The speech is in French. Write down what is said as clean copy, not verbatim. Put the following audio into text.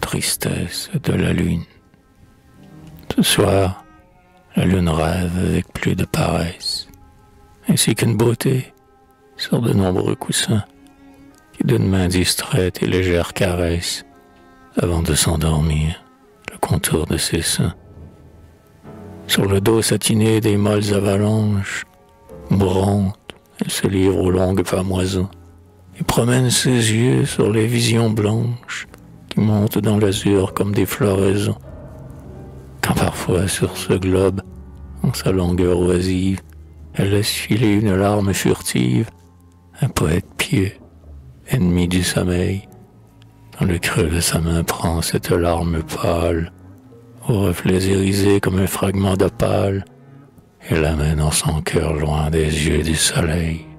tristesse de la lune. Ce soir, la lune rêve avec plus de paresse, ainsi qu'une beauté sur de nombreux coussins qui d'une main distraite et légère caresse, avant de s'endormir, le contour de ses seins. Sur le dos satiné des molles avalanches, mourante, elle se livre aux longues pamoisons et promène ses yeux sur les visions blanches qui montent dans l'azur comme des floraisons. Quand parfois sur ce globe, en sa longueur oisive, elle laisse filer une larme furtive, un poète pieux, ennemi du sommeil, dans le creux de sa main prend cette larme pâle, aux reflets irisés comme un fragment d'opale, et l'amène en son cœur loin des yeux du soleil.